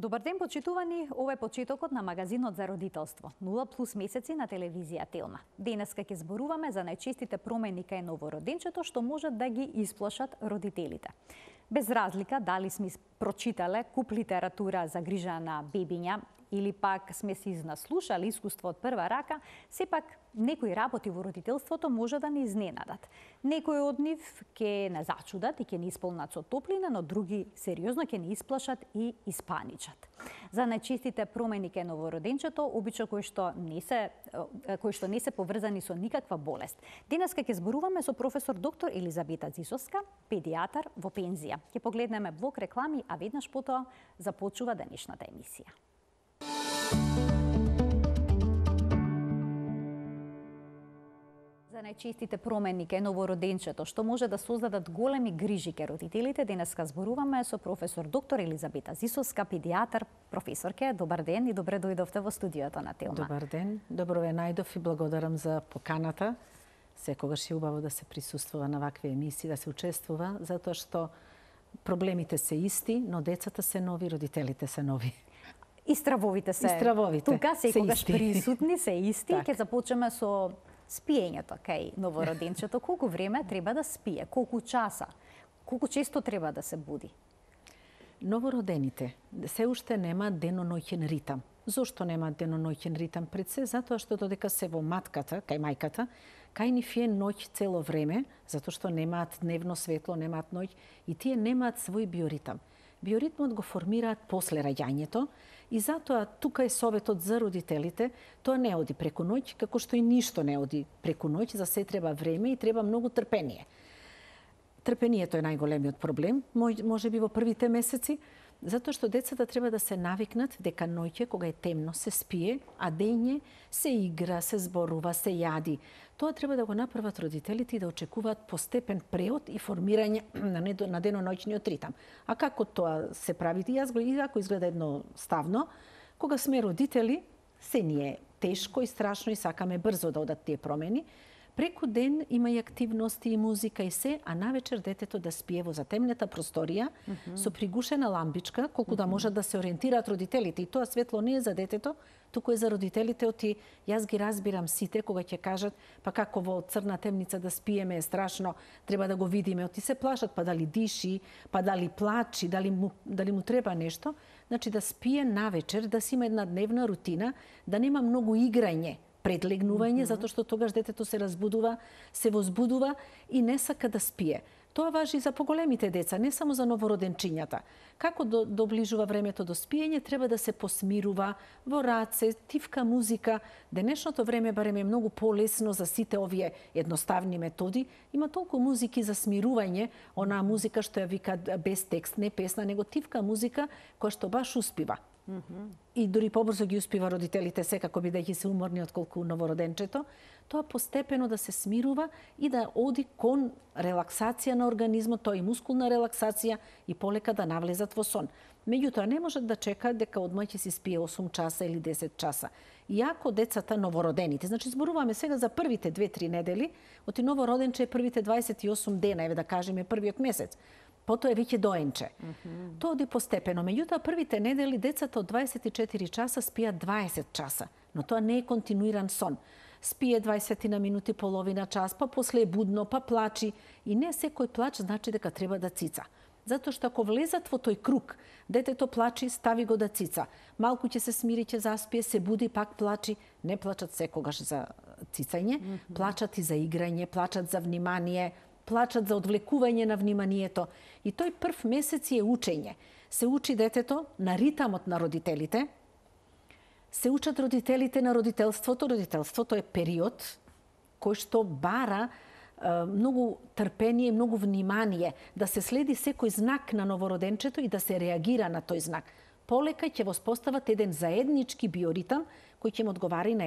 Добар ден, почитувани! Ова е почетокот на магазинот за родителство. 0+ месеци на телевизија Телма. Денеска ќе зборуваме за најчестите промени кај новороденчето што можат да ги исплашат родителите. Без разлика дали сме прочитале куп литература за грижа на бебиња или пак сме се изнаслушали искуство од прва рака, сепак некои работи во родителството може да ни изненадат. Некои од нив ќе не зачудат и ќе ни исполнат со топлина, но други сериозно ќе ни исплашат и испаничат. За најчестите промени кај новороденчето, обично кои што не се поврзани со никаква болест. Денеска ќе зборуваме со професор доктор Елизабета Зисовска, педијатар во пензија. Ќе погледнеме блок реклами, а веднаш потоа започува денешната емисија. За најчестите промени кај новороденчето, што може да создадат големи грижи кај родителите, денеска зборуваме со професор доктор Елизабета Зисовска, педијатар. Професорке, добар ден и добре дојдовте во студиото на Телма. Добар ден, добро ве најдов и благодарам за поканата. Секогаш е убаво да се присуствува на вакви емисии, да се учествува, затоа што проблемите се исти, но децата се нови, родителите се нови. И стравовите се тука секогаш присутни, се исти. Ќе започнеме со спиењето кај новороденчето. Колку време треба да спие? Колку часа? Колку често треба да се буди? Новородените се уште немаат дено-ноќен ритам. Зошто немаат дено-ноќен ритам? Пред се затоа што додека се во матката, кај мајката, кај нив е ноќ цело време, затоа што немаат дневно светло, немаат ноќ и тие немаат свој биоритам. Биоритмот го формираат после раѓањето и затоа тука е советот за родителите, тоа не оди преку ноќ, како што и ништо не оди преку ноќ, за се треба време и треба многу трпение. Трпението е најголемиот проблем, може би во првите месеци, затоа што децата треба да се навикнат дека ноќе, кога е темно, се спие, а дење се игра, се зборува, се јади. Тоа треба да го направат родителите и да очекуваат постепен преод и формирање на дено-ноќниот ритам. А како тоа се прави? Иако изгледа едноставно, кога сме родители, се ни е тешко и страшно и сакаме брзо да одат тие промени. Преку ден има и активности, и музика и се, а навечер детето да спие во затемнета просторија со пригушена ламбичка, колку да можат да се ориентираат родителите. И тоа светло не е за детето, туку е за родителите. Јас ги разбирам сите кога ќе кажат, па како во црна темница да спиеме е страшно, треба да го видиме. Се плашат, па дали диши, па дали плачи, дали му треба нешто. Значи да спие навечер, да си има една дневна рутина, да нема многу играње пред легнување, затоа што тогаш детето се разбудува, се возбудува и не сака да спие. Тоа важи за поголемите деца, не само за новороденчињата. Како доближува времето до спиење, треба да се посмирува во раце, тивка музика. Денешното време барем е многу полесно за сите овие едноставни методи. Има толку музики за смирување, онаа музика што ја викаат без текст, не песна, него тивка музика која што баш успива. И дури побрзо ги успива родителите, секако бидејќи се уморни отколку новороденчето, тоа постепено да се смирува и да оди кон релаксација на организмот, тоа и мускулна релаксација и полека да навлезат во сон. Меѓутоа не можат да чекаат дека одма ќе си спие 8 часа или 10 часа. Иако децата новородените, значи зборуваме сега за првите 2-3 недели, оти новороденче е првите 28 дена, еве да кажеме првиот месец. Потоа е веќе доенче. Тоа оди постепено. Меѓутоа, првите недели децата од 24 часа спијат 20 часа, но тоа не е континуиран сон. Спие 20 на минути, половина час, па после е будно, па плачи. И не секој плач значи дека треба да цица. Затоа што ако влезат во тој круг, детето плачи, стави го да цица. Малку ќе се смири, ќе заспие, се буди, пак плачи. Не плачат секогаш за цицање, плачат и за играње, плачат за внимание, плачат за одвлекување на вниманието. И тој прв месец е учење. Се учи детето на ритамот на родителите, се учат родителите на родителството. Родителството е период кој што бара многу трпение и многу внимание, да се следи секој знак на новороденчето и да се реагира на тој знак. Полека ќе воспостават еден заеднички биоритам кој ќе му одговара и на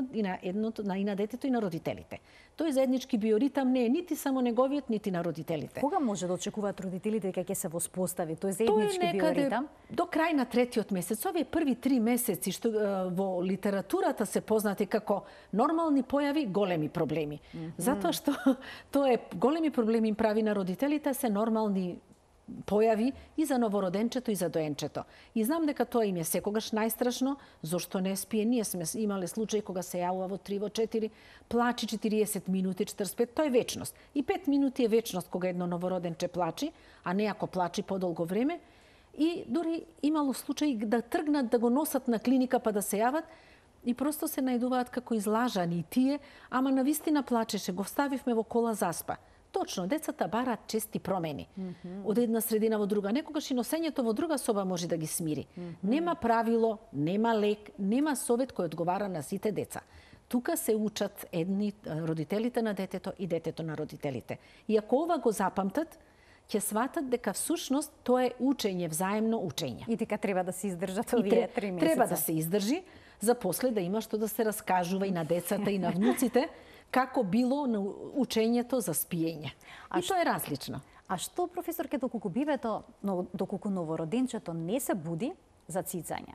на детето и на родителите. Тој заеднички биоритам не е нити само неговиот, нити на родителите. Кога може да очекуваат родителите дека ќе се воспостави тој заеднички биоритам? До крај на третиот месец. Овие први 3 месеци што во литературата се познати како нормални појави, големи проблеми. Затоа што тоа е големи проблеми им прави на родителите, се нормални појави и за новороденчето и за доенчето. И знам дека тоа им е секогаш најстрашно, зошто не спие. Ние сме имале случаи кога се јавува во 3, во 4, плачи 40 минути, 45, тоа е вечност. И 5 минути е вечност кога едно новороденче плачи, а не ако плачи подолго време. И дури имало случаи да тргнат да го носат на клиника па да се јават и просто се најдуваат како излажани и тие, ама навистина плачеше, го ставивме во кола заспа. Точно, децата бараат чести промени. Од една средина во друга. Некогаш и носењето во друга соба може да ги смири. Нема правило, нема лек, нема совет кој одговара на сите деца. Тука се учат едни родителите на детето и детето на родителите. И ако ова го запамтат, ќе сватат дека всушност тоа е учење, взаемно учење. И дека треба да се издржат овие 3 месеца. Треба да се издржи, за после да има што да се раскажува и на децата и на внуците, како било на учењето за спиење. И тоа е различно. А што, професорке, доколку бивето, доколку новороденчето не се буди за цицање?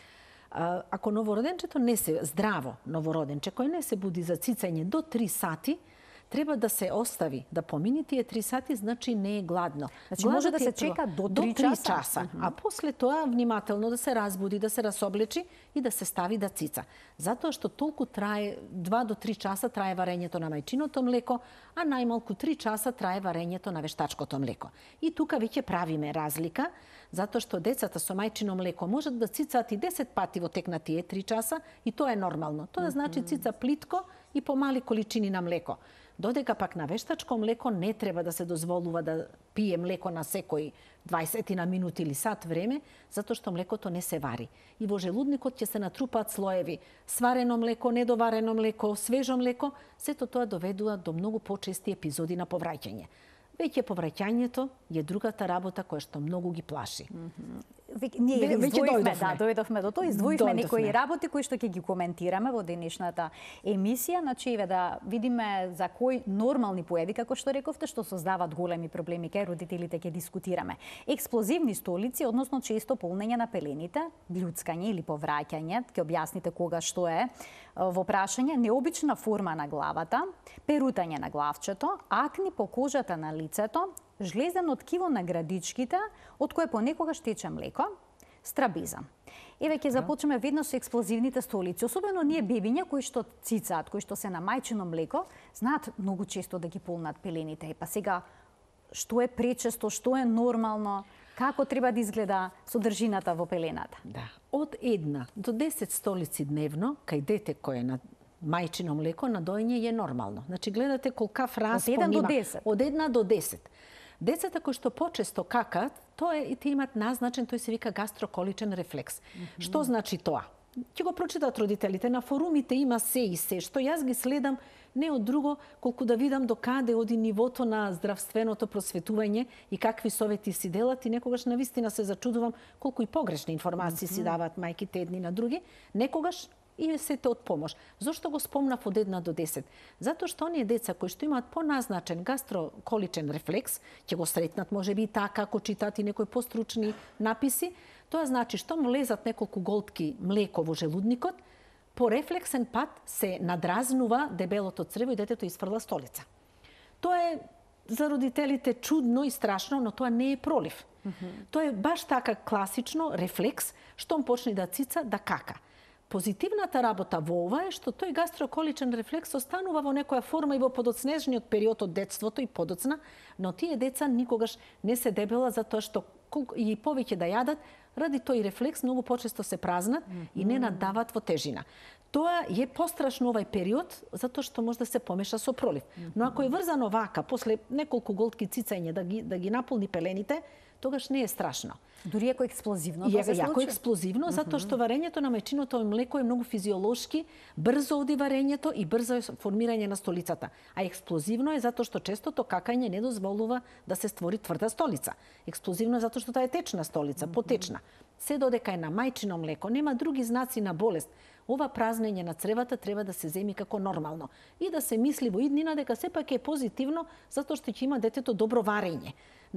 Ако новороденчето не се здраво, новороденче кој не се буди за цицање до 3 сати, треба да се остави да помини тие 3 сати, значи не е гладно. Значи може да се чека до 3 часа. А после тоа внимателно да се разбуди, да се расоблечи и да се стави да цица. Затоа што толку трае 2 до 3 часа трае варењето на мајчиното млеко, а најмалку 3 часа трае варењето на вештачкото млеко. И тука веќе правиме разлика, затоа што децата со мајчино млеко можат да цицаат и 10 пати во тек на тие 3 часа и тоа е нормално. Тоа значи цица плитко и по мали количини на млеко. Додека пак на вештачко млеко не треба да се дозволува да пие млеко на секој 20 на минути или сат време, затоа што млекото не се вари. И во желудникот ќе се натрупаат слоеви. Сварено млеко, недоварено млеко, свежо млеко, сето тоа доведува до многу почести епизоди на повраќање. Веќе повраќањето е другата работа која што многу ги плаши. Ние дојдовме. Дојдовме до тоа, издвоивме некои работи кои што ќе ги коментираме во денешната емисија, значи да видиме за кои нормални појави, како што рековте, што создаваат големи проблеми кај родителите, ќе дискутираме. Експлозивни столици, односно често полнење на пелените, блюцкање или повраќање, ќе објасните кога што е во прашање, необична форма на главата, перутање на главчето, акни по кожата на лицето, жлезено ткиво на градичките, од кое понекогаш тече млеко, страбизам. Еве ќе започнеме веднаш со експлозивните столици. Особено ние бебиња кои што цицаат, кои што се на мајчино млеко, знаат многу често да ги полнат пелените. Па сега, што е пречесто, што е нормално, како треба да изгледа содржината во пелената? Да, од 1 до 10 столици дневно, кај дете кој е на мајчино млеко, на доење е нормално. Значи гледате колкав распон има. Од 1 до 10. Од 1 до 10. Децата кои што почесто какаат, тоа и те имат назначен, тој се вика гастроколичен рефлекс. Што значи тоа? Ќе го прочитат родителите, на форумите има се и се, што јас ги следам не од друго, колку да видам до каде оди нивото на здравственото просветување и какви совети си делат, и некогаш навистина се зачудувам колку и погрешни информации си даваат мајките едни на други, некогаш и сете од помош. Зошто го спомнав од 1 до 10? Затоа што оние деца кои што имаат поназначен гастроколичен рефлекс, ќе го сретнат можеби и така, ако читаат и некои постручни написи, тоа значи што влезат неколку голтки млеко во желудникот, по рефлексен пат се надразнува дебелото црево и детето изфрла столица. Тоа е за родителите чудно и страшно, но тоа не е пролив. Тоа е баш така класично рефлекс, штом почне да цица, да кака. Позитивната работа во ова е што тој гастроколичен рефлекс останува во некоја форма и во подоцнежниот период од детството и подоцна, но тие деца никогаш не се дебела затоа што и повеќе да јадат, ради тој рефлекс многу почесто се празнат и не надават во тежина. Тоа е пострашно овај период, затоа што може да се помеша со пролив. Но ако е врзано вака, после неколку голтки цицање да ги наполни пелените, тогаш не е страшно. Дури ако експлозивно тоа се случи? Јако експлозивно, затоа што варењето на мајчиното млеко е многу физиолошки, брзо оди варењето и брзо е формирање на столицата. А експлозивно е затоа што честото какање не дозволува да се створи тврда столица. Експлозивно е затоа што таа е течна столица, потечна. Се додека е на мајчино млеко, нема други знаци на болест. Ова празнење на цревата треба да се земи како нормално и да се мисли во иднина дека сепак е позитивно затоа што ќе има детето добро варење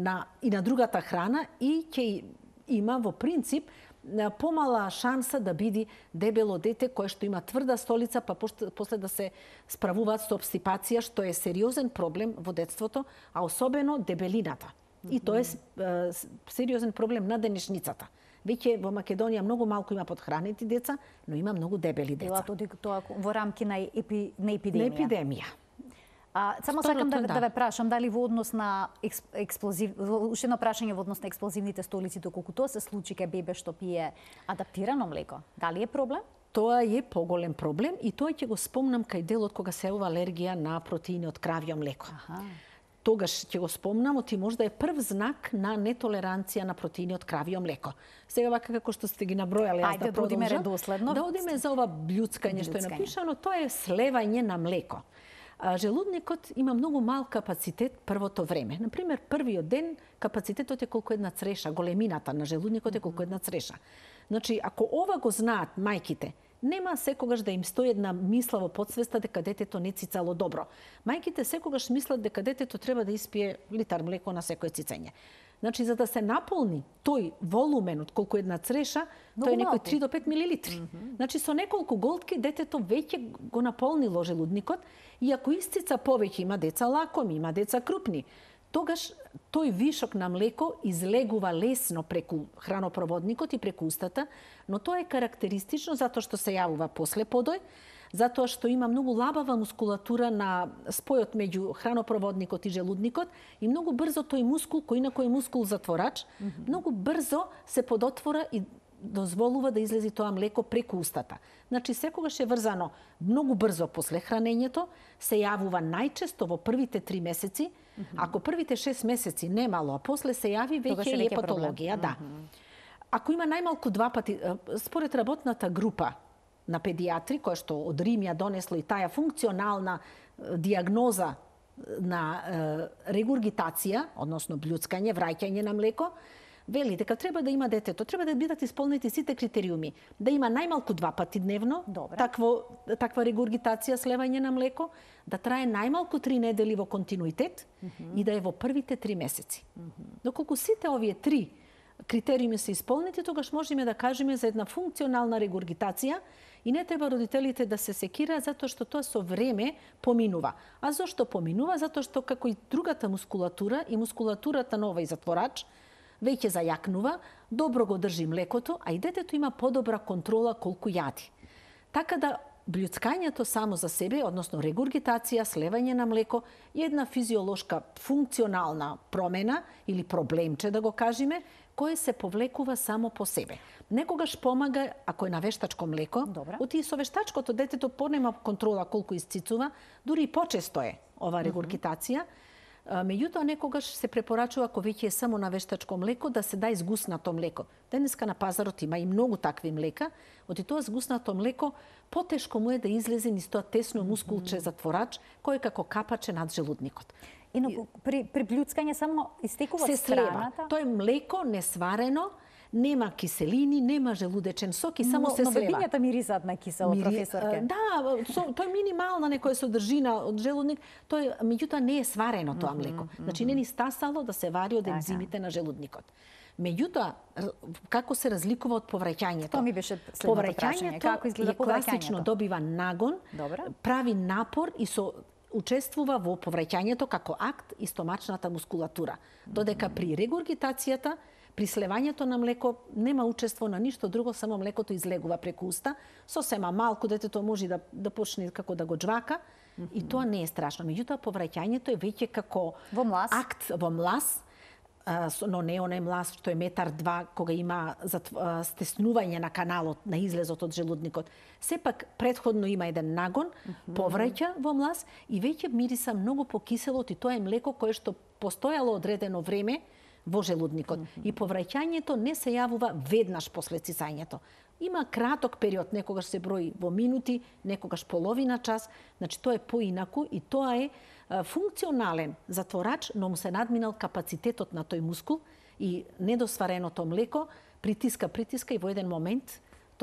и на другата храна и ќе има во принцип помала шанса да биде дебело дете кое што има тврда столица, па после да се справуваат со обстипација, што е сериозен проблем во детството, а особено дебелината. И тоа е сериозен проблем на денешницата. Веќе во Македонија многу малку има подхранети деца, но има многу дебели деца. Тоа во рамки на епидемија. На епидемија. Само сакам да ве прашам дали во однос на уште едно прашање во однос на експлозивните столици, доколку тоа се случи кај бебе што пие адаптирано млеко, дали е проблем? Тоа е поголем проблем и тоа ќе го спомнам кај делот кога се јавува алергија на протеини од кравјо млеко. Тогаш ќе го спомнам, оти може да е прв знак на нетолеранција на протеини од кравјо млеко. Сега вака како што сте ги набројале, јас да продолжам. Да одиме за ова блјуцкање што е напишано, тоа е слевање на млеко. Желудникот има многу мал капацитет првото време. Например, првиот ден капацитетот е колку една цреша, големината на желудникот е колку една цреша. Значи, ако ова го знаат мајките, нема секогаш да им стои една мисла во подсвеста дека детето не цицало добро. Мајките секогаш мислат дека детето треба да испие литар млеко на секое цицење. Значи, за да се наполни тој волумен од колку една цреша, тоа е некој 3 до 5 милилитри. Значи, со неколку голтки детето веќе го наполнило желудникот и ако истица повеќе, има деца лакоми, има деца крупни, тогаш тој вишок на млеко излегува лесно преку хранопроводникот и преку устата, но тоа е карактеристично затоа што се јавува после подој, затоа што има многу лабава мускулатура на спојот меѓу хранопроводникот и желудникот и многу брзо тој мускул, кој инако е мускул затворач, многу брзо се подотвора и дозволува да излези тоа млеко преку устата. Значи, секогаш е врзано многу брзо после хранењето, се јавува најчесто во првите 3 месеци, ако првите 6 месеци немало, а после се јави веќе е патологија, да. Ако има најмалку 2 пати, според работната група на педиатри, која што од Рим ја донесло и таа функционална диагноза на регургитација, односно блјуцкање, враќање на млеко, вели дека треба да има детето, треба да бидат исполнети сите критериуми, да има најмалку 2 пати дневно, таква регургитација, слевање на млеко, да трае најмалку 3 недели во континуитет и да е во првите 3 месеци. Доколку сите овие 3 критериуми се исполнети, тогаш можеме да кажеме за една функционална регургитација и не треба родителите да се секираат затоа што тоа со време поминува. А зошто поминува? Затоа што како и другата мускулатура и мускулатурата на овој затворач веќе зајакнува, добро го држи млекото, а и детето има подобра контрола колку јади. Така да блјуцкањето само за себе, односно регургитација, слевање на млеко, е една физиолошка функционална промена или проблемче, да го кажеме, кој се повлекува само по себе. Некогаш помага ако е на вештачко млеко, оти со вештачкото детето понема контрола колку isцицува, дури и почесто е ова регургитација. Меѓутоа некогаш се препорачува ако веќе е само на вештачко млеко да се даде згуснато млеко. Денеска на пазарот има и многу такви млека, оти тоа згуснато млеко потешко му е да излезе низ тоа тесно мускулче затворач кој е како капаче над желудникот. Инаку при блјуцкање само истекува страната. Тоа е млеко несварено, нема киселини, нема желудечен сок и само се слева. Но бебињата мирисат на кисело, професорке. Да, тоа е минимална некоја содржина од желудник, тоа меѓутоа не е сварено тоа млеко. Значи не ни стасало да се вари од ензимите на желудникот. Меѓутоа, како се разликува од повраќањето? Тоа ми беше следното прашање. Како изгледа повраќањето? Класично добива нагон, прави напор и учествува во повраќањето како акт и стомачната мускулатура. Додека при регургитацијата, при слевањето на млеко нема учество на ништо друго, само млекото излегува преку уста, сосема малку детето може да почне како да го джвака и тоа не е страшно. Меѓутоа повраќањето е веќе како акт во млас, но не оној млас што е 1,2 метар, кога има стеснување на каналот, на излезот од желудникот. Сепак предходно има еден нагон, повраќа во млас и веќе мириса многу покиселот и тоа е млеко кое што постојало одредено време во желудникот. И повраќањето не се јавува веднаш после цицањето. Има краток период, некогаш се брои во минути, некогаш половина час, значи тоа е поинаку и тоа е функционален затворач, но му се надминал капацитетот на тој мускул и недосвареното млеко притиска и во еден момент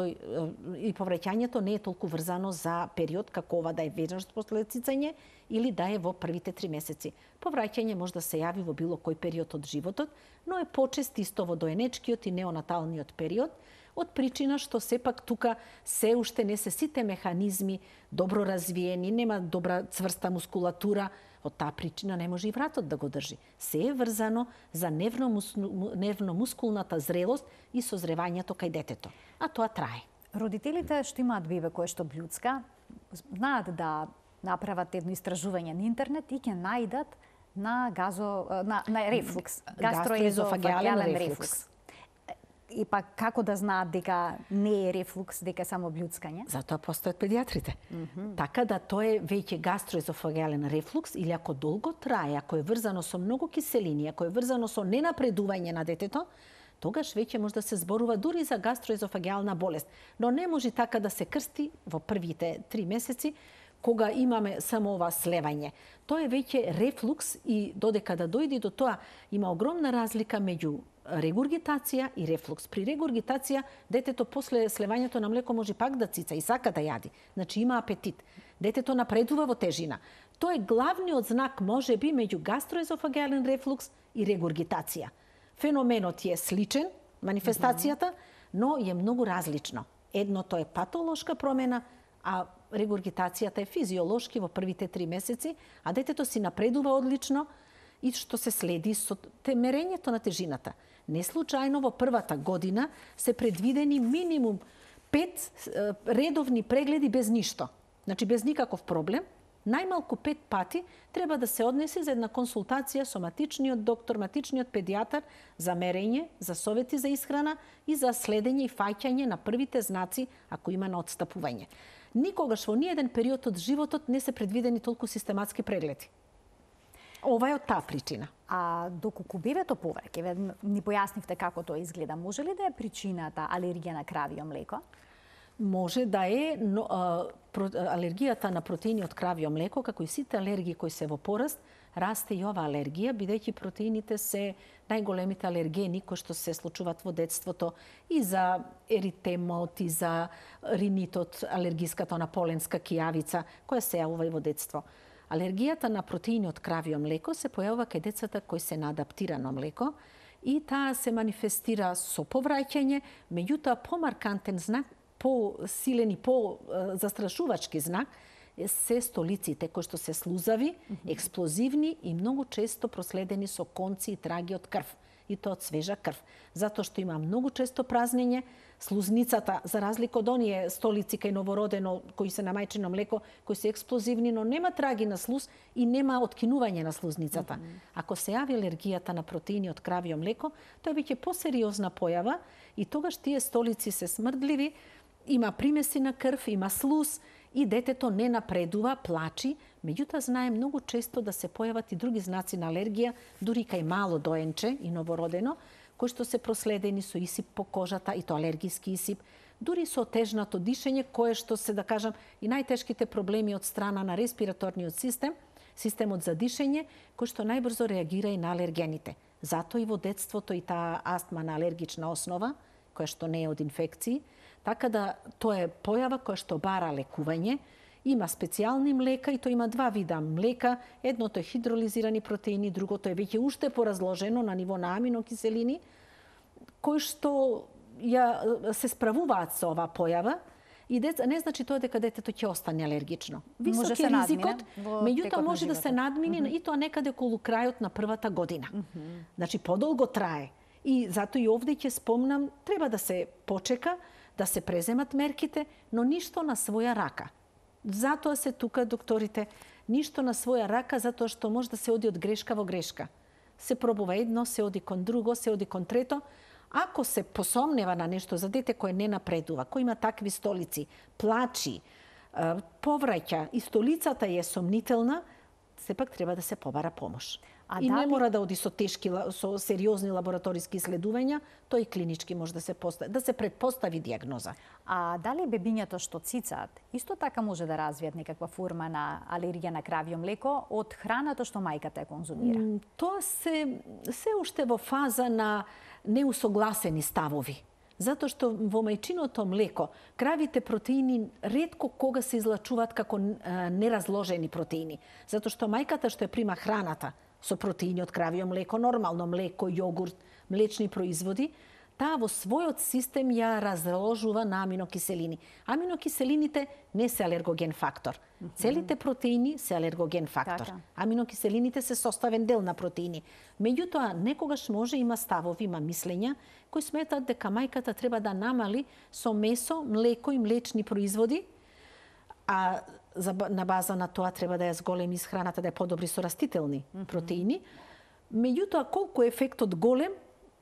и повраќањето не е толку врзано за период како ова да е веднаш после цицање или да е во првите 3 месеци. Повраќање може да се јави во било кој период од животот, но е почест исто во доенечкиот и неонаталниот период, од причина што сепак тука се уште не се сите механизми добро развиени, нема добра цврста мускулатура, Од таа причина не може и вратот да го држи. Се е врзано за нервно-мускулната зрелост и созревањето кај детето. А тоа трае. Родителите што имаат бебе кое што блюцка, знаат да направат едно истражување на интернет и ќе најдат на рефлукс, гастроезофагиален рефлукс. И пак како да знаат дека не е рефлукс, дека е само блюцкање? Затоа постојат педиатрите. Така да тоа е веќе гастроезофагиален рефлукс или ако долго трае, ако е врзано со многу киселини, ако е врзано со ненапредување на детето, тогаш веќе може да се зборува дури за гастроезофагиална болест. Но не може така да се крсти во првите 3 месеци, кога имаме само ова слевање. Тоа е веќе рефлукс и додека да дојде до тоа, има огромна разлика меѓу регургитација и рефлукс. При регургитација детето после слевањето на млеко може пак да цица и сака да јади. Значи има апетит. Детето напредува во тежина. Тоа е главниот знак можеби меѓу гастроезофагиален рефлукс и регургитација. Феноменот е сличен, манифестацијата, но е многу различно. Едното е патолошка промена, а регургитацијата е физиолошки во првите 3 месеци, а детето си напредува одлично и што се следи со мерењето на тежината. Не случајно во првата година се предвидени минимум 5 редовни прегледи без ништо. Значи без никаков проблем. Најмалку 5 пати треба да се однесе за една консултација со матичниот доктор, матичниот педијатар за мерење, за совети за исхрана и за следење и фаќање на првите знаци ако има на отстапување. Никогаш во ниеден период од животот не се предвидени толку систематски прегледи. Ова е од таа причина. А доколку бебето повреќе, ни појаснивте како тоа изгледа, може ли да е причината алергија на кравио млеко? Може да е, но алергијата на протеини од кравио млеко, како и сите алергии кои се во пораст, расте и ова алергија, бидејќи протеините се најголемите алергени кои што се случуваат во детството и за еритемот, и за ринитот, алергиската наполенска кијавица, која се јавува и во детство. Алергијата на протеини од кравио млеко се појавува кај децата кои се на адаптирано млеко и таа се манифестира со повраќање, меѓутоа помаркантен знак, по-силен и по-застрашувачки знак се столиците кои што се слузави, експлозивни и многу често проследени со конци и траги од крв. И тоа од свежа крв. Затоа што има многу често празнење, слузницата, за разлика од оние столици кај новородено, кои се на мајчино млеко, кои се експлозивни, но нема траги на слуз и нема откинување на слузницата. Ако се јави алергијата на протеини од кравио млеко, тоа е веќе посериозна појава и тогаш тие столици се смрдливи, има примеси на крв, има слуз и детето не напредува, плачи, меѓутоа знае многу често да се појават и други знаци на алергија, дури кај мало доенче и новородено, кои што се проследени со исип по кожата и тоа алергиски исип, дури со тежнато дишење, кое што се, да кажам, и најтешките проблеми од страна на респираторниот систем, системот за дишење, кој што најбрзо реагира и на алергените. Затоа и во детството и таа астма на алергична основа, која што не е од инфекции, така да тоа е појава која што бара лекување. Има специјални млека и тоа има 2 вида млека. Едното е хидролизирани протеини, другото е веќе уште поразложено на ниво на аминокиселини, кои што се справуваат со оваа појава. И не значи тоа дека детето ќе остане алергично. Висок е ризикот, меѓутоа може да се надмине и тоа некаде околу крајот на првата година. Значи подолго трае. И затоа и овде ќе спомнам, треба да се почека, да се преземат мерките, но ништо на своја рака. Затоа се тука докторите, ништо на своја рака, затоа што може да се оди од грешка во грешка. Се пробува едно, се оди кон друго, се оди кон трето. Ако се посомнева на нешто за дете кое не напредува, кој има такви столици, плачи, повраќа и столицата е сомнителна, сепак треба да се побара помош. И не мора да оди со сериозни лабораториски исследувања, тоа и клинички може да се предпостави диагноза. А дали бебињата што цицаат, исто така може да развијат некаква форма на алергија на кравио млеко од храната што мајката ја конзумира? Тоа се уште во фаза на неусогласени ставови. Затоа што во мајчиното млеко кравите протеини ретко кога се излачуваат како неразложени протеини. Затоа што мајката што ја прима храната со протеини од кравио млеко, нормално млеко, јогурт, млечни производи, таа во својот систем ја разложува на аминокиселини. Аминокиселините не се алергоген фактор. Целите протеини се алергоген фактор. Така. Аминокиселините се составен дел на протеини. Меѓутоа, некогаш може има ставови, има мислења кои сметат дека мајката треба да намали со месо, млеко и млечни производи, а на база на тоа треба да ја зголеми исхраната, да ја подобри со растителни протеини. Меѓутоа, колку е ефектот голем,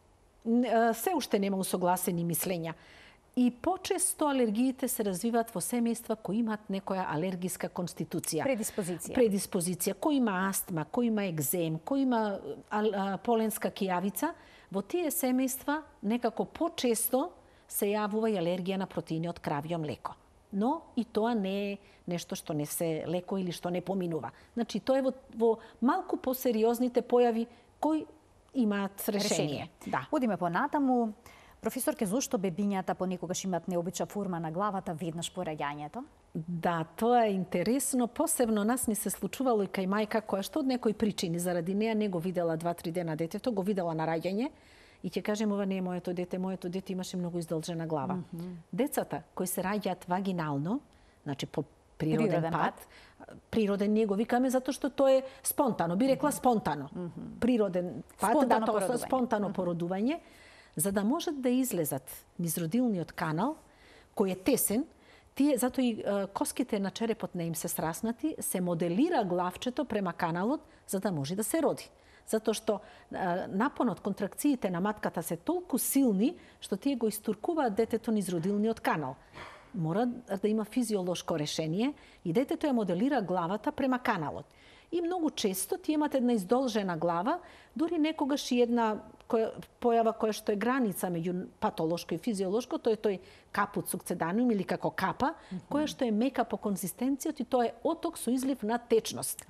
се уште нема усогласени мислења. И почесто алергиите се развиваат во семејства кои имаат некоја алергиска конституција. Предиспозиција. Кој има астма, кој има екзем, кој има поленска кијавица, во тие семејства некако почесто се јавува и алергија на протеини од кравјо млеко. Но и тоа не е нешто што не се леко или што не поминува. Значи, тоа е во малку посериозните појави кои имаат решение. Да. Одиме понатаму. Професорке, зошто бебињата понекогаш имаат необична форма на главата веднаш по раѓањето? Да, тоа е интересно. Посебно нас ни се случувало и кај мајка која што од некои причини заради неа не го видела 2-3 дена детето, го видела на раѓање и ќе кажем ова не е моето дете имаше многу издолжена глава. Децата кои се раѓаат вагинално, значи по природен пат. Природен ние го викаме затоа што тоа е спонтано, би рекла спонтано. Природен пат, спонтано породување, за да можат да излезат низ родилниот канал, кој е тесен, тие затоа и коските на черепот не им се сраснати, се моделира главчето према каналот за да може да се роди. Затоа што напонот, контракциите на матката се толку силни што тие го истуркуваат детето низ родилниот канал. Мора да има физиолошко решение и детето ја моделира главата према каналот. И многу често тие имат една издолжена глава, дури некогаш и една појава која што е граница меѓу патолошко и физиолошко, тоа е тој капут сукцеданиум или како капа, која што е мека по конзистенцијот и тоа е оток со излив на течност.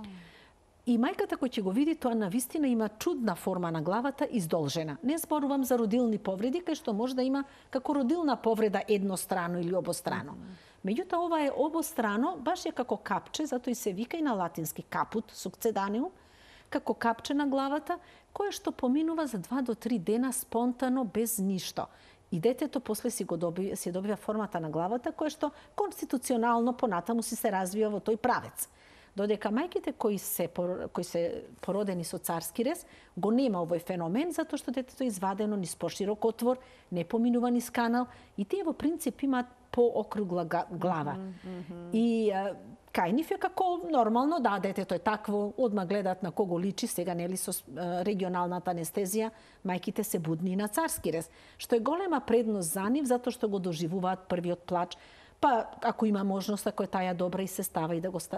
И мајката кој ќе го види тоа навистина има чудна форма на главата издолжена. Не зборувам за родилни повреди, кај што може да има како родилна повреда еднострано или обострано. Меѓутоа ова е обострано, баш е како капче, затоа и се вика и на латински капут сукцеданиум, како капче на главата, кое што поминува за 2 до 3 дена спонтано без ништо. И детето после си добива формата на главата, кое што конституционално понатаму си се развива во тој правец. Додека мајките кои се породени со царски рез, го нема овој феномен, затоа што детето е извадено низ поширок отвор, не поминува низ канал, и тие во принцип имаат поокругла глава. И кај нив е како нормално, да, детето е такво, одма гледаат на кого личи, сега нели со регионалната анестезија, мајките се будни на царски рез, што е голема предност за нив, затоа што го доживуваат првиот плач. Па, ако има можност, ако е таја добра, и се става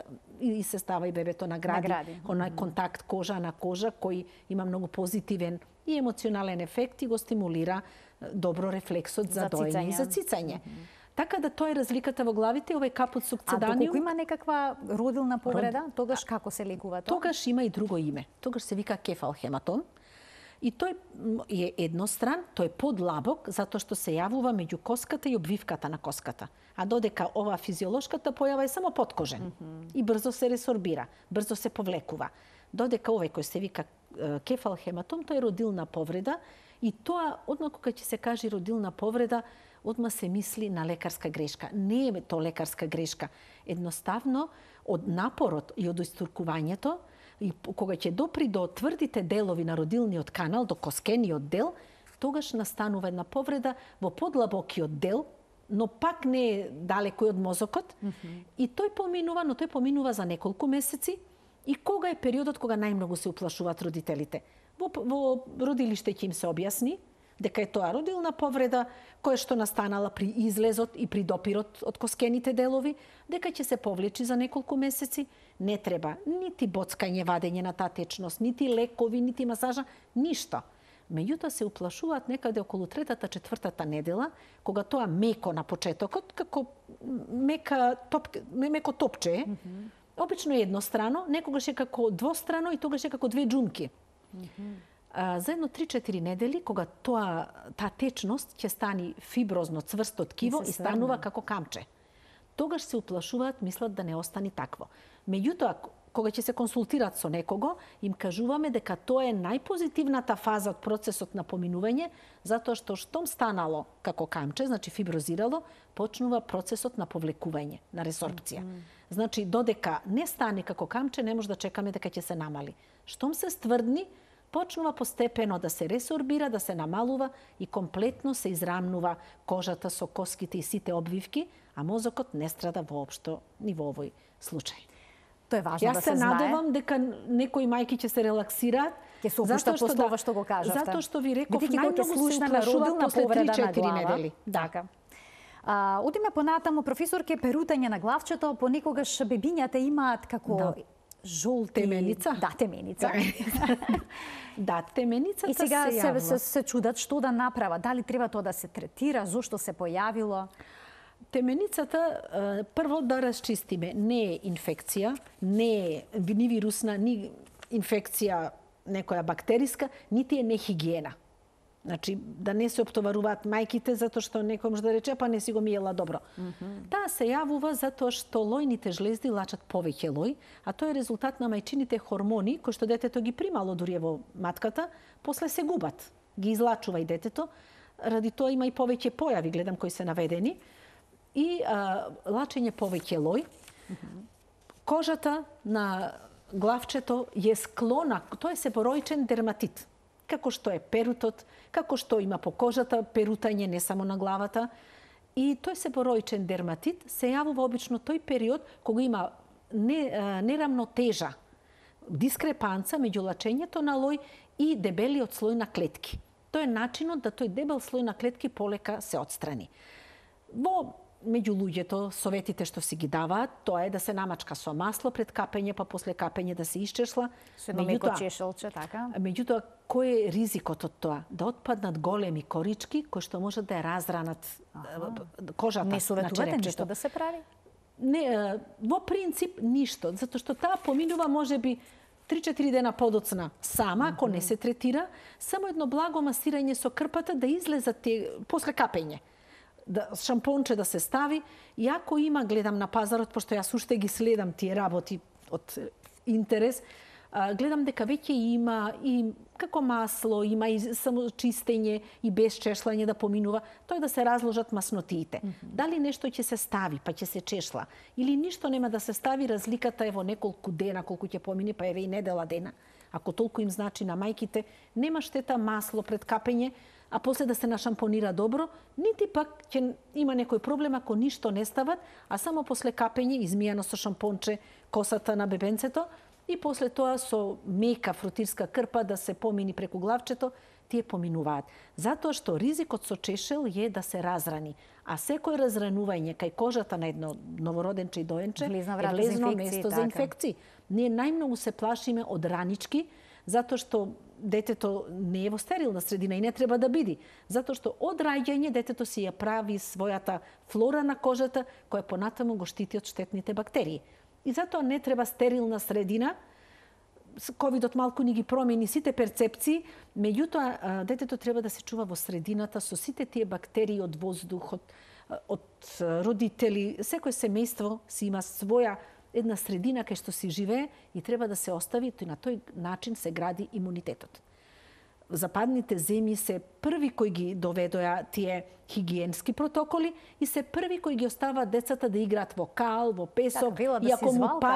и бебето награди. Онај контакт кожа на кожа, кој има многу позитивен и емоционален ефект и го стимулира добро рефлексот за доење и за цицање. Така да тоа е разликата во главите, овој капут сукцеданиум. А доколку има некаква родилна повреда, тогаш како се лекува тоа? Тогаш има и друго име. Тогаш се вика кефалхематом. И тој е едностран, тој е подлабок, затоа што се јавува меѓу коската и обвивката на коската. А додека ова физиолошката појава е само подкожен и брзо се ресорбира, брзо се повлекува. Додека овој кој се вика кефалхематом, тоа е родилна повреда и тоа, одма кога ќе се каже родилна повреда, одма се мисли на лекарска грешка. Не е тоа лекарска грешка. Едноставно, од напорот и од истуркувањето, и кога ќе допри до тврдите делови на родилниот канал, до коскениот дел, тогаш настанува една повреда во подлабокиот дел, но пак не е далеко од мозокот, и тој поминува за неколку месеци, и кога е периодот кога најмногу се уплашуваат родителите. Во родилиште ќе им се објасни дека е тоа родилна повреда која што настанала при излезот и при допирот од коскените делови, дека ќе се повлечи за неколку месеци. Не треба нити боцкање, вадење на таа течност, нити лекови, нити масажа, ништо. Меѓутоа се уплашуваат некаде околу 3-4 недела, кога тоа меко на почетокот, како меко топче, обично е еднострано, некогаш е како двострано и тогаш е како две џумки. За едно 3-4 недели, кога таа течност ќе стани фиброзно, цврсто ткиво и станува како камче. Тогаш се уплашуваат, мислат да не остани такво. Меѓутоа, кога ќе се консултираат со некого, им кажуваме дека тоа е најпозитивната фаза од процесот на поминување, затоа што штом станало како камче, значи фиброзирало, почнува процесот на повлекување, на ресорбција. Значи, додека не стане како камче, не може да чекаме дека ќе се намали. Штом се стврдни, почнува постепено да се ресорбира, да се намалува и комплетно се израмнува кожата со коските и сите обвивки, а мозокот не страда воопшто ни во овој случај. Тоа е важно Јас да се знае. Јас се надевам дека некои мајки ќе се релаксираат. Ќе се опуштат после ова што го кажавте. Затоа што ви реков, најмногу се уплашуваат после 3-4 недели. Така. Одиме понатаму, професорке, перутање на главчето, понекогаш бебињата имаат како жолти... Теменица. Да, теменица. Да, теменицата се јавува. И сега се чудат што да направат. Дали треба тоа да се третира, зошто се појавило? Теменицата, прво да расчистиме, не е инфекција, не е ни вирусна, ни инфекција некоја бактериска, нити е нехигиена. Значи, да не се оптоваруваат мајките, затоа што некој може да рече, па не си го миела добро. Таа се јавува затоа што лојните жлезди лачат повеќе лој, а тоа е резултат на мајчините хормони, кои што детето ги примало дури во матката, после се губат. Ги излачува и детето, ради тоа има и повеќе појави, гледам, кои се наведени. И лачење повеќе лој. Кожата на главчето е склона, тоа е себоројчен дерматит. Како што е перутот, како што има по кожата перутање не само на главата. И тој себоројчен дерматит се јавува обично тој период кога има неравнотежа, дискрепанца меѓу лачењето на лој и дебелиот слој на клетки. Тоа е начинот да тој дебел слој на клетки полека се отстрани. Меѓу луѓето, советите што си ги даваат, тоа е да се намачка со масло пред капење, па после капење да се исчешла. Со едно меко чешелче, така? Меѓутоа, кој е ризикот од тоа? Да отпаднат големи корички, кои што може да ја разранат кожата на черепчето. Не советувате ништо да се прави? Не, во принцип ништо, затоа што таа поминува можеби 3-4 дена подоцна сама, ако не се третира, само едно благо масирање со крпата да излезат после капење. Шампонче да се стави, и ако има, гледам на пазарот, пошто јас уште ги следам тие работи од интерес, гледам дека веќе има и како масло, има и само чистење и без чешлање да поминува, тоа е да се разложат маснотиите. Дали нешто ќе се стави, па ќе се чешла, или ништо нема да се стави, разликата е во неколку дена, колку ќе помине, па еве и недела дена. Ако толку им значи на мајките, нема штета масло пред капење, а после да се нашампонира добро, нити пак ќе има некој проблем ако ништо не стават, а само после капење, измијано со шампонче, косата на бебенцето, и после тоа со мека фрутирска крпа да се помини преку главчето, тие поминуваат. Затоа што ризикот со чешел е да се разрани, а секој разранување кај кожата на едно новороденче и доенче е влезно место за инфекции. Ние најмногу се плашиме од ранички, затоа што детето не е во стерилна средина и не треба да биде. Затоа што од раѓање детето си ја прави својата флора на кожата, која понатаму го штити од штетните бактерии. И затоа не треба стерилна средина. Ковидот малку ни ги промени сите перцепции, меѓутоа детето треба да се чува во средината со сите тие бактерии од воздух, од родители. Секој семејство си има своја една средина кај што си живее и треба да се остави, и на тој начин се гради имунитетот. Западните земји се први кои ги доведоа тие хигиенски протоколи и се први кои ги оставаат децата да играат во кал, во песок, и ако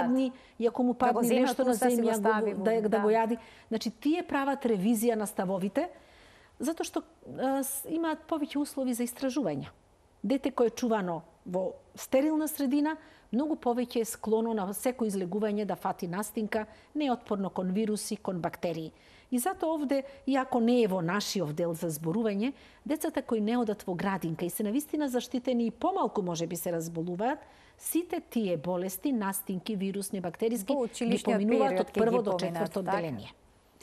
му падни нешто на земја да го јади. Значи тие прават ревизија на ставовите затоа што имаат повеќе услови за истражување. Дете кое е чувано во стерилна средина многу повеќе е склоно на секој излегување да фати настинка, не е отпорно кон вируси, кон бактерии. И затоа овде, иако не е во нашиот дел за зборување, децата кои не одат во градинка и се навистина заштитени и помалку можеби се разболуваат, сите тие болести, настинки, вирусни, бактериски, ги поминуваат од прво до четврто одделение.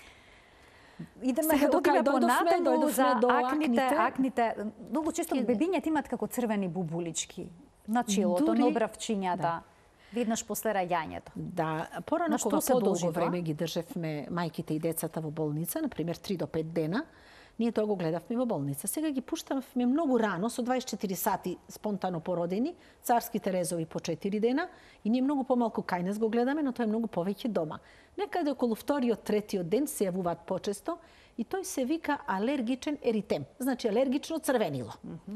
Одиме понатаму за акните. Многу често бебињата имаат како црвени бубулички на челото, на обравчињата. Веднаш после раѓањето. Да, порано кога подолго време ги држевме мајките и децата во болница, например 3 до 5 дена, Ние тоа го гледавме во болница. Сега ги пуштавме многу рано, со 24 сати спонтано породени, царските резови по 4 дена, и ние многу помалку кај нас го гледаме, но тоа е многу повеќе дома. Некаде околу вториот, третиот ден се јавуваат почесто и тој се вика алергичен еритем, значи алергично црвенило.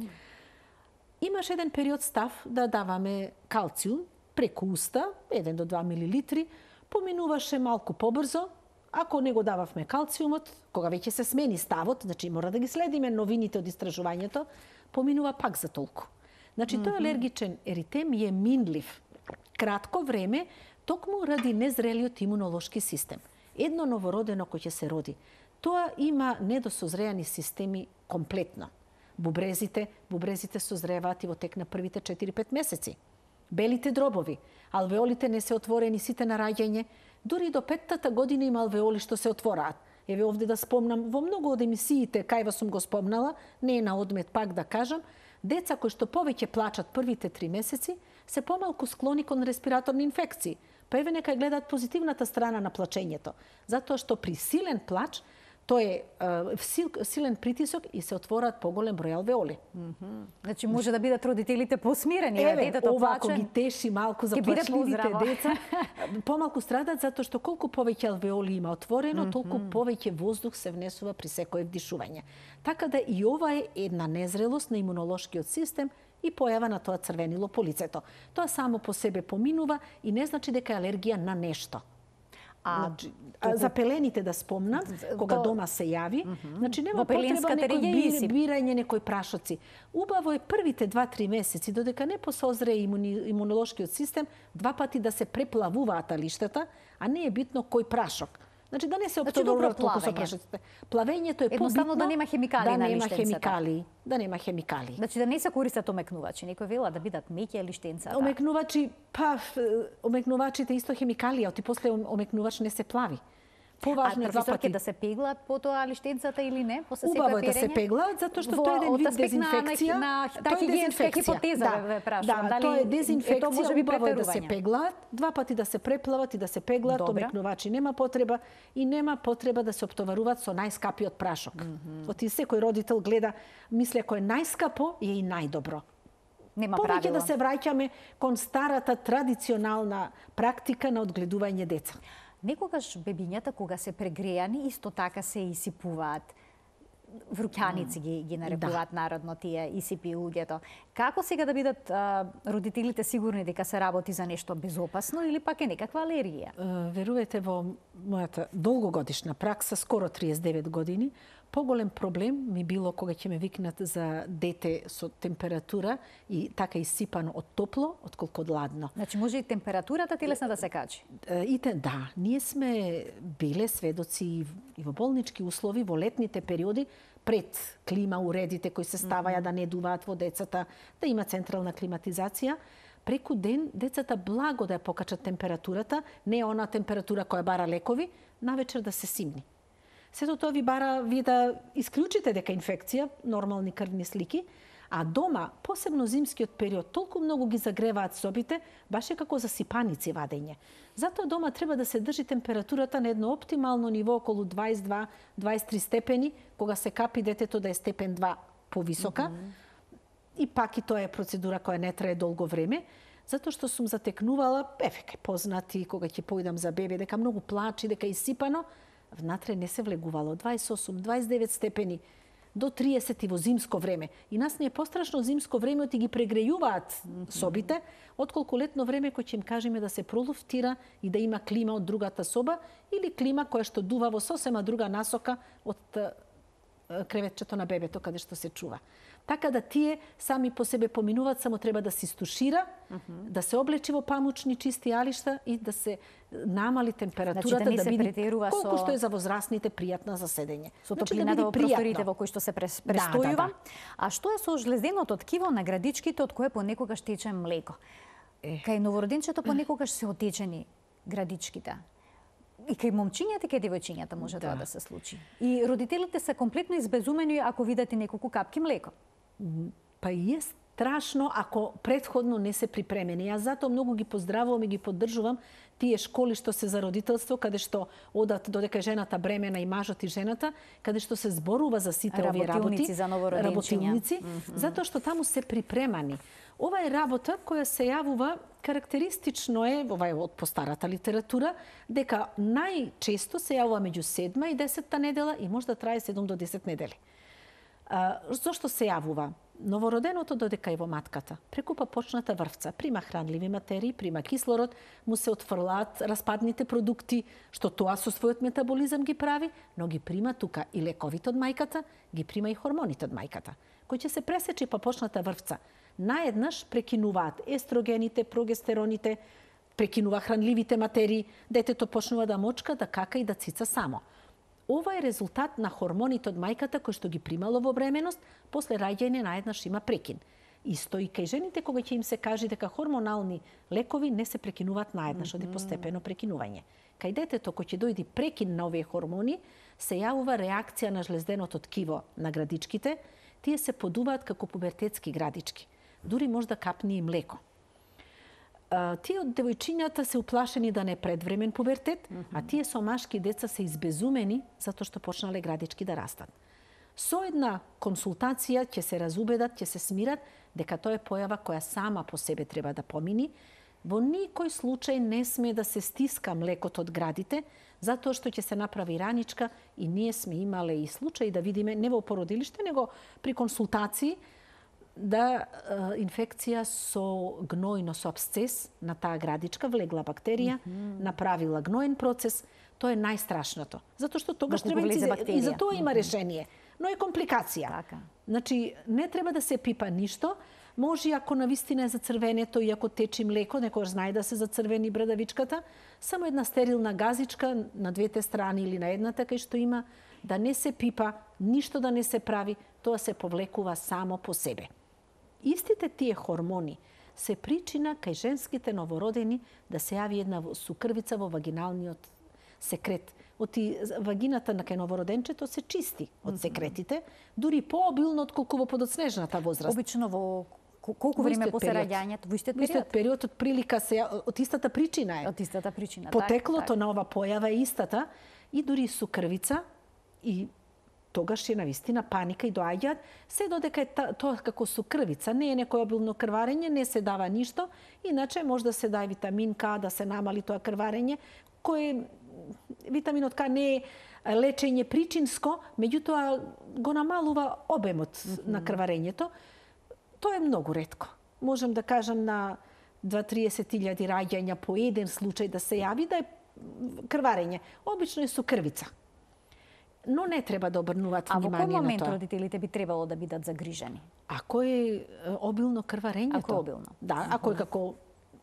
Имаш еден период став да даваме калциум преку уста, 1 до 2 милилитри, поминуваше малку побрзо. Ако не го дававме калциумот, кога веќе се смени ставот, значи мора да ги следиме новините од истражувањето, поминува пак за толку. Значи тој алергичен еритем е минлив. Кратко време, токму ради незрелиот имунолошки систем. Едно новородено кој ќе се роди, тоа има недосозреани системи комплетно. Бубрезите созреваат и во тек на првите 4-5 месеци. Белите дробови, алвеолите не се отворени сите на раѓање, дури до 5-та година има алвеоли што се отвораат. Еве овде да спомнам, во многу од емисиите кај вас сум го спомнала, не е на одмет пак да кажам, деца кои што повеќе плачат првите 3 месеци, се помалку склони кон респираторни инфекции. Па еве нека гледаат позитивната страна на плачењето, затоа што при силен плач тоа е силен притисок и се отвораат поголем број алвеоли. Значи може да бидат родителите посмирени, еве, детето ова плаче. Ако ги теши малку за плачливите деца, помалку страдат затоа што колку повеќе алвеоли има отворено, толку повеќе воздух се внесува при секое вдишување. Така да и ова е една незрелост на имунолошкиот систем и појава на тоа црвенило по лицето. Тоа само по себе поминува и не значи дека е алергија на нешто. За пелените да спомнам, кога дома се јави, значи нема потреба некој бирање некои прашоци. Убаво е првите 2-3 месеци, додека не посозрее имунолошкиот систем, 2 пати да се преплавуваат алиштата, а не е битно кој прашок. Значи да не се оптоваруваат толку со прашоците. Плавењето е побитно. Едноставно да нема хемикали на лиштенцата. Да нема хемикали. Значи да не се користат омекнувачи. Некој вела да бидат меќе лиштенцата. Омекнувачите исто хемикалија, и после омекнувач не се плави. Поважно е 2 пати да се пеглаат потоа лиштенцата или не, после секој убаво е да се пеглаат, затоа што тоа е еден вид дезинфекција. Таа хигиенска хипотеза ве прашувам, дали тоа е дезинфекција, убаво е да се пеглаат, 2 пати да се преплават и да се пеглаат, омекнувачи нема потреба и нема потреба да се оптоваруваат со најскапиот прашок. Оти секој родител гледа, мисли ако е најскапо е и најдобро. Нема правила. Повеќе да се враќаме кон старата традиционална практика на одгледување деца. Некогаш бебињата кога се прегреани исто така се исипуваат. Вруќаници ги нарекуваат народно тие исипи уѓето. Како сега да бидат родителите сигурни дека се работи за нешто безопасно или пак е некаква алергија? Верувате, во мојата долгогодишна пракса, скоро 39 години, поголем проблем ми било кога ќе ме викнат за дете со температура и така исипано од топло, отколку од ладно. Значи може и температурата телесна да се качи? Да, ние сме биле сведоци и во болнички услови во летните периоди, пред клима уредите кои се ставаја да не дуваат во децата, да има централна климатизација. Преку ден децата благо да ја покачат температурата, не она температура која бара лекови, навечер да се симни. Сето тоа ви бара вие да исклучите дека инфекција, нормални крвни слики, а дома, посебно зимскиот период, толку многу ги загреваат собите, баш е како за сипаници вадење. Затоа дома треба да се држи температурата на едно оптимално ниво околу 22-23 степени, кога се капи детето да е степен 2 повисока. И пак и тоа е процедура која не трае долго време, затоа што сум затекнувала, кај познати, кога ќе поидам за бебе, дека многу плачи, дека е исипано, внатре не се влегувало 28-29 степени до 30 и во зимско време. И нас не е пострашно зимско време, оти ги прегрејуваат собите, отколку летно време кој ќе им кажеме да се пролуфтира и да има клима од другата соба или клима која што дува во сосема друга насока од креветчето на бебето каде што се чува. Така да тие сами по себе поминуваат, само треба да се истушира, да се облечи во памучни чисти алишта и да се намали температурата, значи, да биде колку што е за возрастните пријатна за седење. Со топлината во просторите во кои што се престојува. А што е со жлезденото ткиво на градичките од кое понекогаш тече млеко? Кај новороденчето понекогаш се отечени градичките. И кај момчињата и кај девојчињата може тоа да се случи. И родителите се комплетно избезумени ако видат и неколку капки млеко. Па и страшно ако претходно не се припремени. Јас затоа многу ги поздравувам и ги поддржувам тие школи што се за родителство, каде што одат додека жената бремена и мажот и жената, каде што се зборува за сите овие работи. За новороденчиња. Затоа што таму се припремани. Ова е работа која се јавува, карактеристично е, ова е од постарата литература, дека најчесто се јавува меѓу 7 и 10-та недела и може да трае 7 до 10 недели. Зошто се јавува? Новороденото додека е во матката, прекупа почната врвца, прима хранливи материи, прима кислород, му се отфрлаат распадните продукти, што тоа со својот метаболизам ги прави, но ги прима тука и лековите од мајката, ги прима и хормоните од мајката, кои ќе се пресечи па почната врвца. Наеднаш прекинуваат естрогените, прогестероните, прекинува хранливите материи, детето почнува да мочка, да кака и да цица само. Ова е резултат на хормоните од мајката кои што ги примало во бременост, после раѓање наеднаш има прекин. Исто и кај жените кога ќе им се каже дека хормонални лекови не се прекинуваат наеднаш, оди постепено прекинување. Кај детето кој ќе дојде прекин на овие хормони, се јавува реакција на жлезденото ткиво на градичките, тие се подуваат како пубертетски градички. Дури може да капне и млеко. Тие од девојчињата се уплашени да не предвремен пубертет, а тие со машки деца се избезумени затоа што почнале градички да растат. Со една консултација ќе се разубедат, ќе се смират дека тоа е појава која сама по себе треба да помини. Во никој случај не сме да се стиска млекото од градите, затоа што ќе се направи раничка и ние сме имале и случаи да видиме не во породилиште, него при консултации да инфекција со гнојно, со абсцес на таа градичка, влегла бактерија, направила гноен процес, тоа е најстрашното. Затоа што тогаш треба и за тоа има решение, но е компликација. Значи, не треба да се пипа ништо, може ако навистина е зацрвенето и ако течи млеко, некојаш знае да се зацрвени брадавичката, само една стерилна газичка на двете страни или на едната кај што има, да не се пипа, ништо да не се прави, тоа се повлекува само по себе. Истите тие хормони се причина кај женските новородени да се јави една сукрвица во вагиналниот секрет. Вагината на кај новороденчето се чисти од секретите, дури пообилно отколку во подоцнежната возраст. Обично во колку време после раѓањето? Во истиот период? Во истиот период од прилика се од истата причина е. Од истата причина. Потеклото на ова појава е истата и дури сукрвица и тогаш е навистина паника и доаѓаат, се додека е тоа како сукрвица, не е некој обилно крварење, не се дава ништо, иначе може да се даде витамин К, да се намали тоа крварење, кој витаминот К не е лечење причинско, меѓутоа го намалува обемот на крварењето. Тоа е многу ретко. Можем да кажам на 20-30 000 раѓања по еден случај да се јави да е крварење. Обично е сукрвица. Но не треба да обрнуваат внимание на тоа. А во кој момент родителите би требало да бидат загрижени? Ако е обилно крварењето. Ако е обилно. Да, ако е како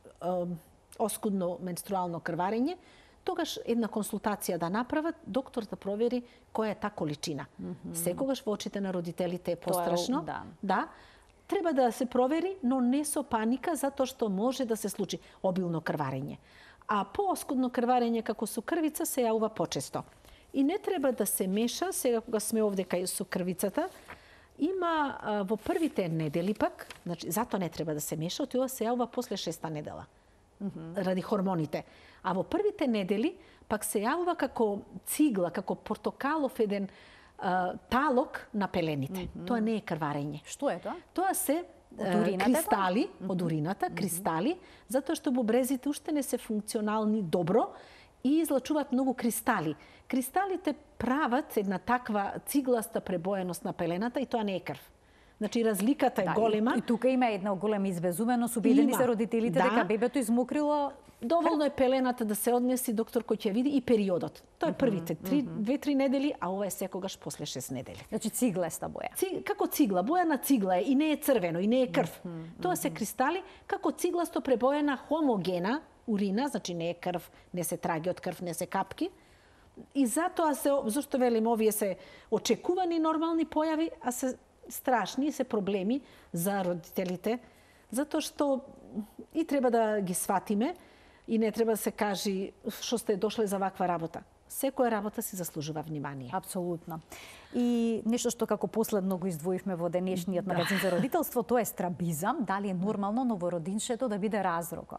оскудно менструално крварење, тогаш една консултација да направат, доктор да провери која е та количина. Секогаш во очите на родителите е пострашно. Да. Треба да се провери, но не со паника, затоа што може да се случи обилно крварење. А пооскудно крварење како сукрвица се јавува почесто. И не треба да се меша, сега кога сме овде кај сукрвицата, има во првите недели пак, значи затоа не треба да се меша, тоа се јавува после 6-та недела. Ради хормоните. А во првите недели пак се јавува како цигла, како портокалов еден талок на пелените. Тоа не е крварење. Што е тоа? Тоа се кристали од урината, кристали, затоа што бубрезите уште не се функционални добро и излачуваат многу кристали. Кристалите прават една таква цигласта пребоеност на пелената и тоа не е крв. Значи разликата е голема. И тука има една голема избезуменост, убедени се родителите дека бебето измокрило. Доволно е пелената да се однеси доктор кој ќе види и периодот. Тоа е првите 2-3 недели, а ова е секогаш после 6 недели. Значи циглеста боја. Како цигла, бојана цигла е и не е црвено и не е крв. Тоа се кристали како цигласто пребоена хомогена урина, значи не е крв, не се траги од крв, не се капки. И затоа зашто велим овие се очекувани нормални појави, а се страшни се проблеми за родителите, затоа што и треба да ги сватиме и не треба да се кажи што сте дошле за ваква работа. секоја работа си заслужува внимание. Апсолутно. И нешто што како последно го издвоивме во денешниот магазин за родителство, тоа е страбизам. Дали е нормално новородинчето да биде разроко?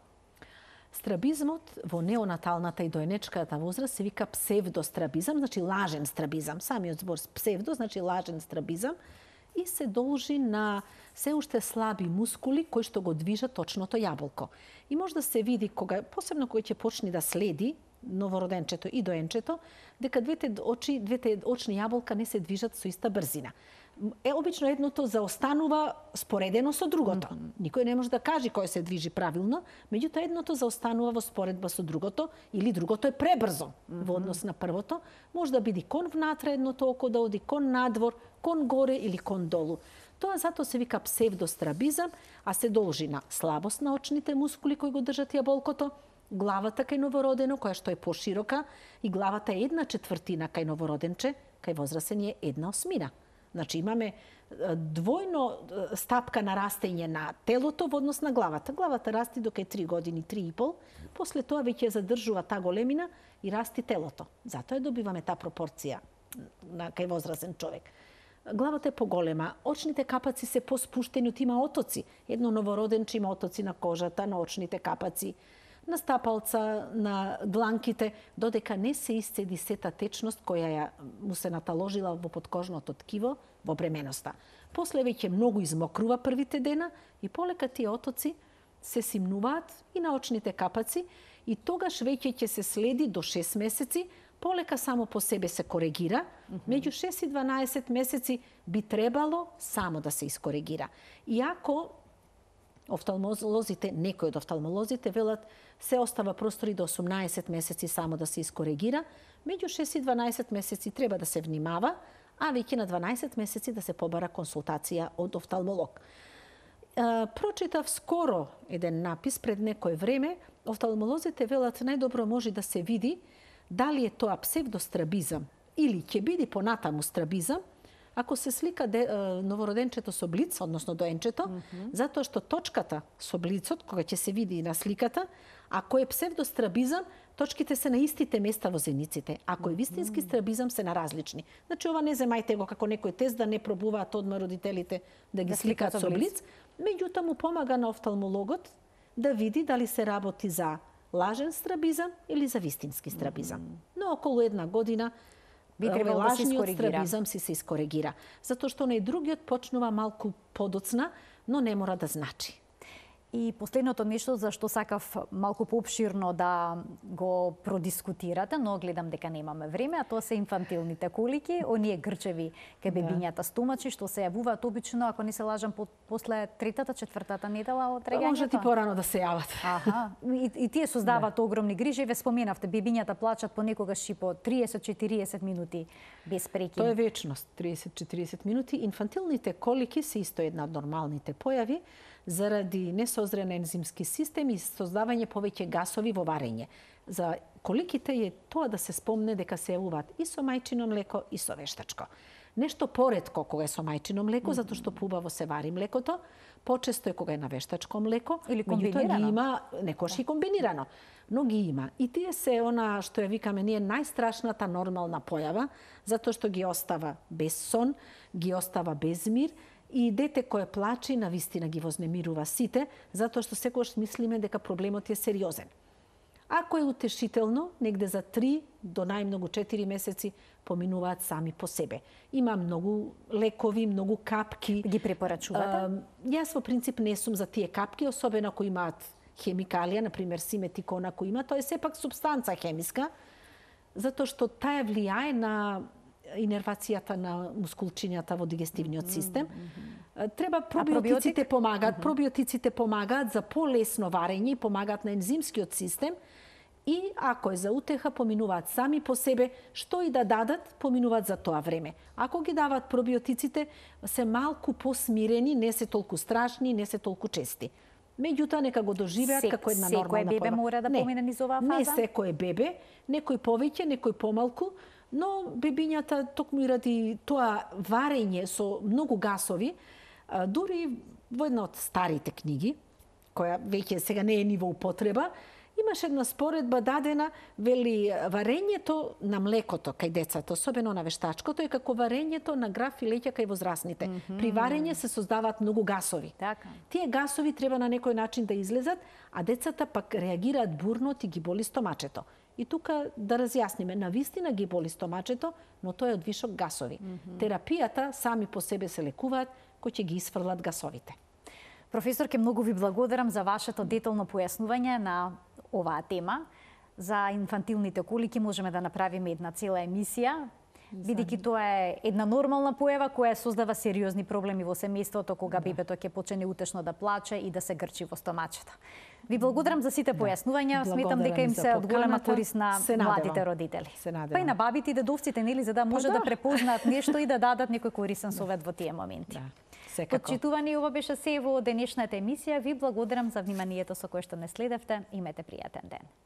Страбизмот во неонаталната и доенечката возраст се вика псевдострабизам, значи лажен страбизам. Самиот збор псевдо значи лажен страбизам и се должи на се уште слаби мускули кои што го движат точното јаболко. И може да се види посебно кога ќе почне да следи новороденчето и доенчето, дека двете очни јаболка не се движат со иста брзина. Обично едното заостанува споредено со другото. Никој не може да каже кој се движи правилно, меѓутоа едното заостанува во споредба со другото или другото е пребрзо во однос на првото. Може да биде кон внатре едното око, да оди кон надвор, кон горе или кон долу. Тоа затоа се вика псевдострабизам, а се должи на слабост на очните мускули кои го држат јаболкото, главата кај новородено, која што е поширока, и главата е 1/4 кај новороденче, кај возрасен е 1/8. Значи имаме двојно стапка на растење на телото во однос на главата. Главата расти до кај 3 години, 3,5, после тоа веќе задржува таа големина и расти телото. Затоа добиваме таа пропорција кај возрасен човек. Главата е поголема, очните капаци се поспуштени, има отоци. Едно новороденче има отоци на кожата, на очните капаци, на стапалца, на дланките, додека не се исцеди сета течност која му се наталожила во подкожното ткиво во бременоста. После веќе многу измокрува првите дена и полека тие отоци се симнуваат и на очните капаци и тогаш веќе ќе се следи до 6 месеци, полека само по себе се коригира, меѓу 6 и 12 месеци би требало само да се искоригира. Иако офталмолозите, некои од офталмолозите велат се остава простори до 18 месеци само да се искоригира, меѓу 6 и 12 месеци треба да се внимава, а веќе на 12 месеци да се побара консултација од офталмолог. Прочитав скоро еден напис пред некое време, офталмолозите велат најдобро може да се види дали е тоа псевдострабизам или ќе биде понатаму страбизам, ако се слика новороденчето со блиц, односно доенчето, затоа што точката со блицот, кога ќе се види на сликата, ако е псевдострабизам, точките се на истите места во зениците. Ако е вистински страбизам, се на различни. Значи, ова не земајте го како некој тест да не пробуваат одма родителите да ги сликаат со блиц. Меѓутоа му помага на офталмологот да види дали се работи за лажен страбизам или за вистински страбизам. Но околу една година би требало да се искоригира. Страбизам се искоригира. Затоа што не другиот почнува малку подоцна, но не мора да значи. И последното нешто за што сакав малку поопширно да го продискутирате, но гледам дека немаме време, а тоа се инфантилните колики, оние грчеви кај бебињата стомачи што се јавуваат обично, ако не се лажам, после 3-та, 4-та недела од раѓањето. Може ти порано да се јават. Аха. И тие создаваат огромни грижи. Ве споменавте, бебињата плачат понекогаш и по 30-40 минути без прекин. Тоа е вечност, 30-40 минути. Инфантилните колики се исто една од нормалните појави заради несозрен ензимски систем и создавање повеќе гасови во варење. За коликите е тоа да се спомне дека се јавуваат и со мајчино млеко и со вештачко. Нешто поретко кога е со мајчино млеко, затоа што поубаво се вари млекото, почесто е кога е на вештачко млеко, или комбинирано. Ги има некош и комбинирано, но ги има. И тие се она што ја викаме ние најстрашната нормална појава, затоа што ги остава без сон, ги остава без мир. И дете кое плаче навистина ги вознемирува сите, затоа што секогаш мислиме дека проблемот е сериозен. Ако е утешително, негде за 3 до најмногу 4 месеци поминуваат сами по себе. Има многу лекови, многу капки. Ги препорачувате? Јас во принцип не сум за тие капки, особено ако имаат хемикалија, например симетикон ако има, тоа е сепак субстанца хемиска, затоа што таа влијае на инервацијата на мускулчињата во дигестивниот систем. Треба пробиотиците помагаат, пробиотиците помагаат за полесно варење и помагаат на ензимскиот систем и ако е за утеха поминуваат сами по себе, што и да дадат, поминуваат за тоа време. Ако ги даваат пробиотиците, се малку посмирени, не се толку страшни, не се толку чести. Меѓутоа нека го доживеат како една нормална секој бебе мора да помине низ оваа фаза? Не секој бебе, некој повеќе, некој помалку, но бебињата токму и ради тоа варење со многу гасови, дури во една од старите книги, која веќе сега не е ни во употреба, Имаше една споредба дадена, вели варењето на млекото кај децата, особено на вештачкото, е како варењето на граф и леќа кај возрастните. При варење се создаваат многу гасови. Така. Тие гасови треба на некој начин да излезат, а децата пак реагираат бурно и ги боли стомачето. И тука да разјасниме, навистина ги боли стомачето, но тоа е од вишок гасови. Терапијата сами по себе се лекуваат, кои ќе ги исфрлат гасовите. Професорке, многу ви благодарам за вашето детално појаснување на оваа тема. За инфантилните колики можеме да направиме една цела емисија, бидејќи тоа е една нормална појава која создава сериозни проблеми во семејството кога бебето ќе почне неутешно да плаче и да се грчи во стомачето. Ви благодарам за сите појаснувања, сметам дека им се од голема корист на младите родители. Па и на бабите и дедовците, нели, за да може да препознаат нешто и да дадат некој корисен совет во тие моменти. Почитувани, ова беше се во денешната емисија. Ви благодарам за вниманието со кое што не следевте. Имете пријатен ден.